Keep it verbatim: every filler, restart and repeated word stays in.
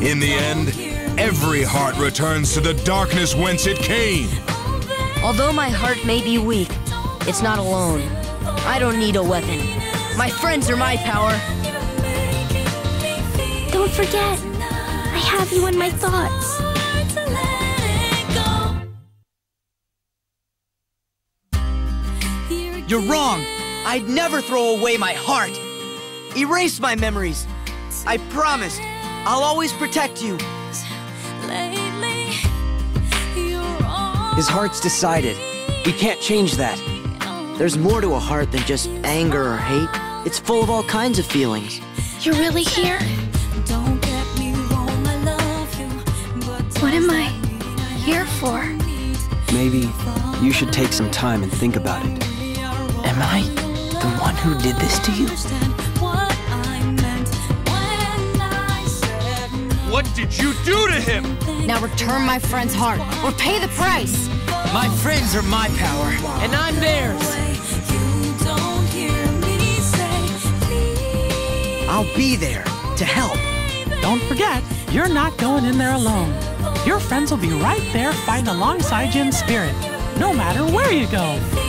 In the end, every heart returns to the darkness whence it came. Although my heart may be weak, it's not alone. I don't need a weapon. My friends are my power. Don't forget, I have you in my thoughts. You're wrong. I'd never throw away my heart. Erase my memories. I promised. I'll always protect you. His heart's decided. We can't change that. There's more to a heart than just anger or hate. It's full of all kinds of feelings. You're really here? What am I here for? Maybe you should take some time and think about it. Am I the one who did this to you? What did you do to him? Now return my friend's heart, or pay the price! My friends are my power, and I'm theirs. I'll be there to help. Don't forget, you're not going in there alone. Your friends will be right there fighting alongside you in spirit, no matter where you go.